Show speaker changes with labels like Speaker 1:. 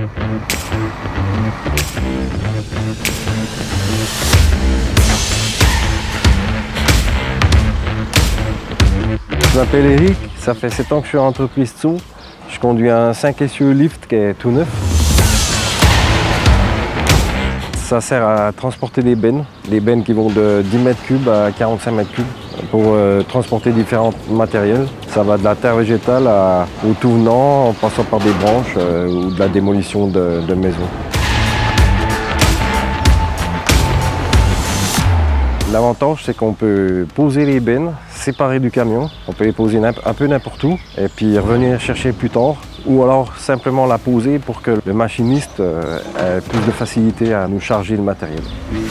Speaker 1: Je m'appelle Eric, ça fait 7 ans que je suis en entreprise Tso. Je conduis un 5 essieux lift qui est tout neuf. Ça sert à transporter des bennes qui vont de 10 mètres cubes à 45 mètres cubes pour transporter différents matériels. Ça va de la terre végétale au tout venant, en passant par des branches ou de la démolition de maisons. L'avantage, c'est qu'on peut poser les bennes séparées du camion. On peut les poser un peu n'importe où et puis revenir chercher plus tard. Ou alors simplement la poser pour que le machiniste ait plus de facilité à nous charger le matériel.